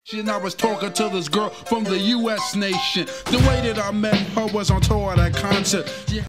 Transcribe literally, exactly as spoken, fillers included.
And I was talking to this girl from the U S nation. The way that I met her was on tour at that concert.